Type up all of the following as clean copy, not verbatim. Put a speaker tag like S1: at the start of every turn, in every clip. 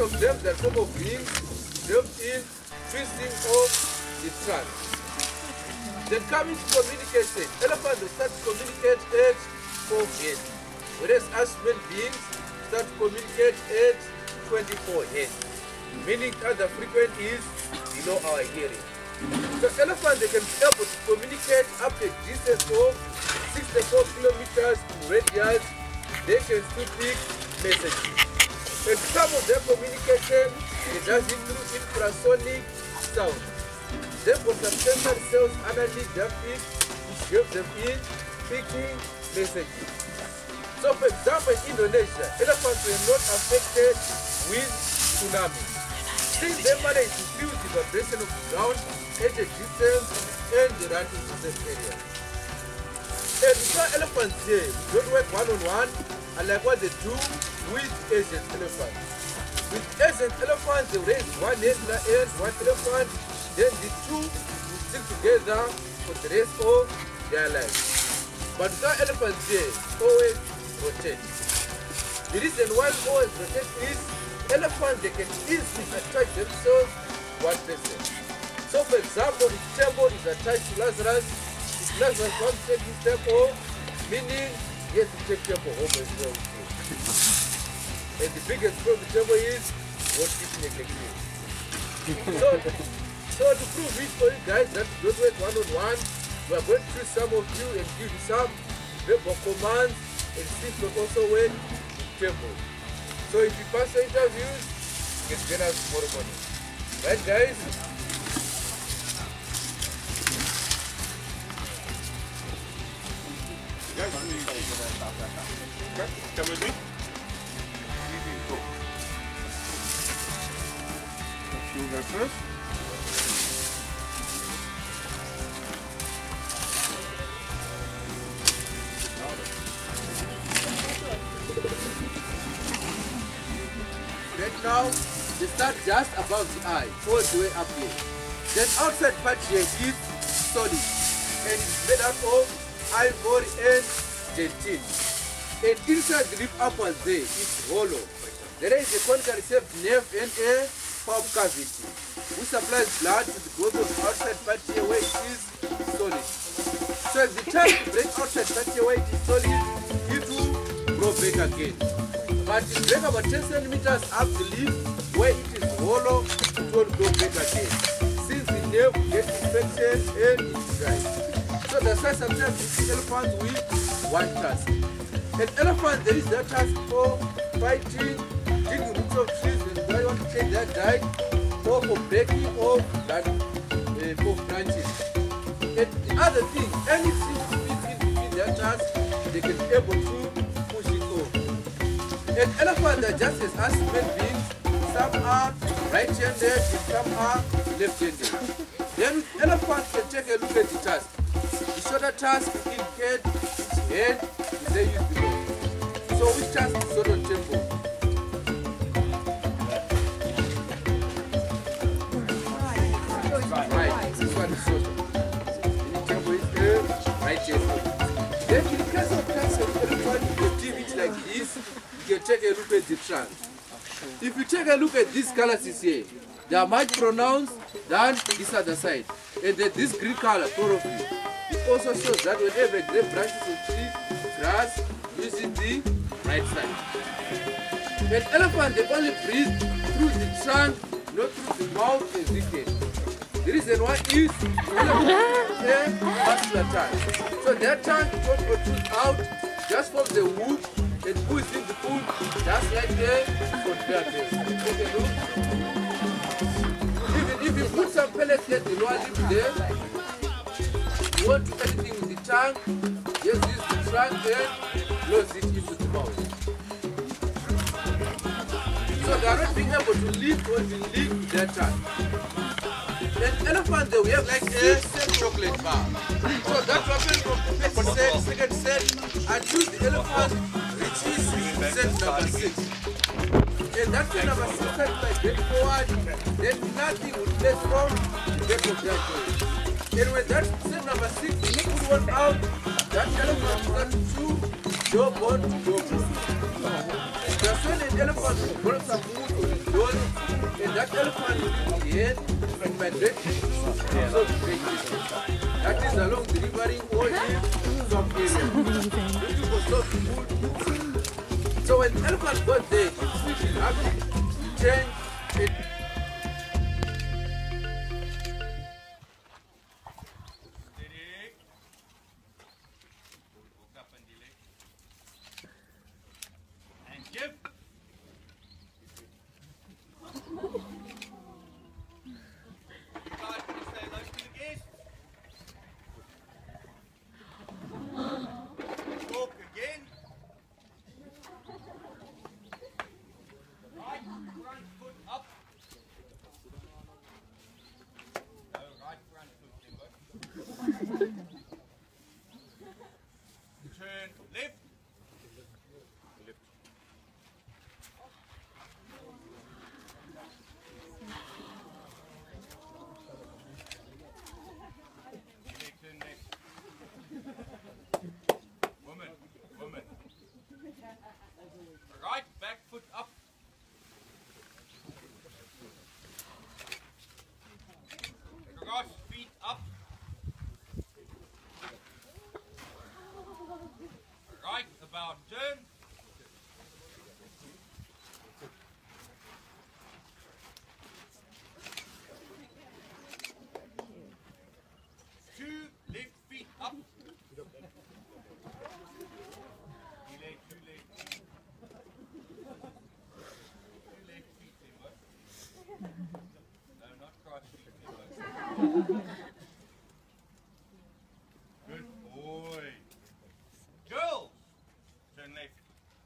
S1: of them, the form of rings, draped in, twisting of the trunk. Then coming to communication, elephants will start to communicate at 4 heads, whereas us human beings start to communicate at 24 heads, meaning that the frequency is below our hearing. So elephants, they can be able to communicate up to a distance of 64 kilometers in radius. They can still pick messages. And some of their communication, it does it through infrasonic sound. They've got some sensory cells underneath their feet, which help them in picking messages. So for example, in Indonesia, elephants were not affected with tsunami, since they managed to feel the vibration of the ground at a distance and they run into the area. And so elephants here don't work one-on-one, unlike what they do with Asian elephants. With Asian elephants, they raise one head and one elephant, then the two will stick together for the rest of their lives. But with our elephants here, always rotate. The reason why always rotate is elephants, they can easily attach themselves to one person. So for example, if Tembo is attached to Lazarus, if Lazarus wants to take his Tembo, meaning he has to take Tembo home as well. And the biggest problem with Tembo is what keeps neglecting. So to prove it for you guys that you don't work one-on-one, we are going to choose some of you and give you some verbal commands and see if you also work with Tembo. So if you pass the interviews, you can get us tomorrow morning. Right guys?
S2: Come with me. You go first.
S1: Right now, they start just above the eye, all the way up here. Then outside part here is solid and it's made up of ivory and gelatin. And inside the rib upwards there is hollow. There is a cortical receptor nerve and a pulp cavity, which supplies blood to the growth of the outside part here where it is solid. So at the time to break outside part here where it is solid, it will grow back again. But it break about 10 centimeters up the leaf where it is hollow, it won't grow back again, since the nerve gets infected and it dries. So that's why sometimes you see elephants with one tusk. An elephant, there is that task for fighting, digging roots of trees when they want to take that diet, or for breaking off that for branches. And the other thing, anything fits in between their tasks, they can be able to push it off. And elephants are just as us human beings, some are right-handed and some are left-handed. Then with elephants, can take a look at the task. The shorter task indicate which hand is they use the most. So which task is short on Tembo? Right, this one is short. The Tembo is the right hand. Then in case of task of elephant, you can give it like this, you can take a look at the trunk. If you take a look at these colors here, they are much pronounced than this other side. And then this green color, chlorophyll, it also shows that whenever they branches of trees, grass, using the right side. An elephant, they only breathe through the trunk, not through the mouth and wicked. The reason why is elephant muscular tongue. So their tongue won't protrude out just from the wood and push in the food, just like the conveyor belt. Okay, look. Even if you put some pellets at the lower lip there, you won't do anything with the tongue, just use the trunk and close it into the mouth. So they are not being able to live or to live with their tongue. An elephant, they will have like a chocolate bar. So that's what from the first set, second set, until the elephant reaches set number 6. And that set number 6 set like going forward, then nothing will place from the back of that door. And when that set number 6, you put one out, that elephant starts to jump on to jump on. That's when an elephant will burn some wood on his door And that elephant will use the head from migratory to great distance. That is along the rivering or hill sub-area. Looking for soft food. So when elephant got there, it switched its habit, changed it.
S2: Turn left. Turn left. Woman. Right, back foot up. Cross feet up. Right, about turn. Two left feet up. Two left feet, Timber. No, not cross feet, Timber. Good boy. Girls, turn left.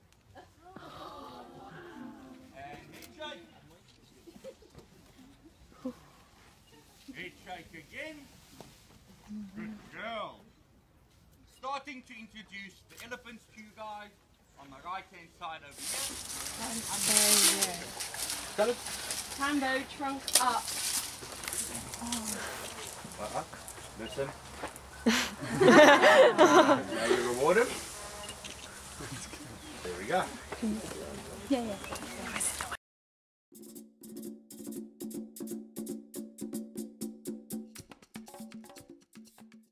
S2: And head shake. Head shake again. Good girl. Starting to introduce the elephants to you guys on the right hand side over here.
S3: Tando, trunk up.
S2: Listen. Now you reward him. There we go.